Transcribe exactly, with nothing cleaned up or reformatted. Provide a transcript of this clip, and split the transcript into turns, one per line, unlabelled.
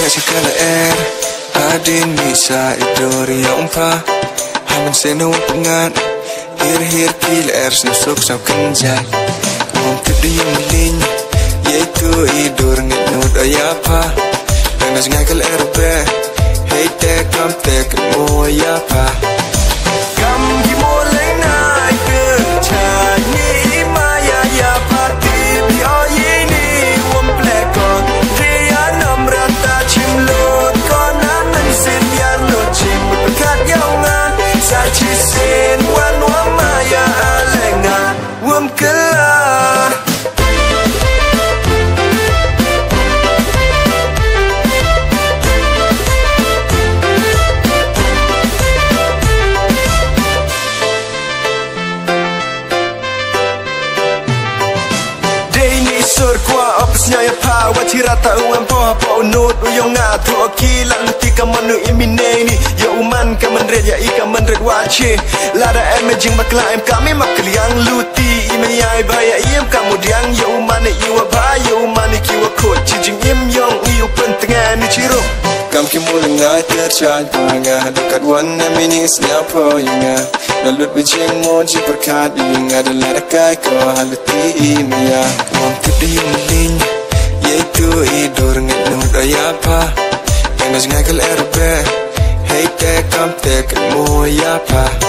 sekala er Adin misa idori umpa Haman seno pengat Hir-hir kil er snusuk sau kenjai Wong kedi yang melin Yaitu idur ngenut ayapa Danas ngakal er be Hei te kam te kemo ayapa Kam gimo leng nai ke Chanyi maya ayapa Tibi oyini Wom plekot Ria nom rata chim lot Konan mensin biar lot chim Berkat yaunga Sachi sin wan wam maya alenga Wom kelah Sur kwa opsnya ya pa wati rata uam po po unut uyong nga tu okila luti kamanu imine ni ya uman kaman red ya ika man red wache lada emejing bakla em kami makliang luti imeyai baya iem kamudiang ya uman iwa ba ya uman kiwa kot jing im yong iu pentengan ni ciro kam kimulenga terchan panga dekat wana minis nyapo inga lalut bijing moji berkat inga dalam kai ko haluti imya wong kedi melin yaitu idur ngenut ayapa Danas ngakal erbe Hei te kam te kemo ayapa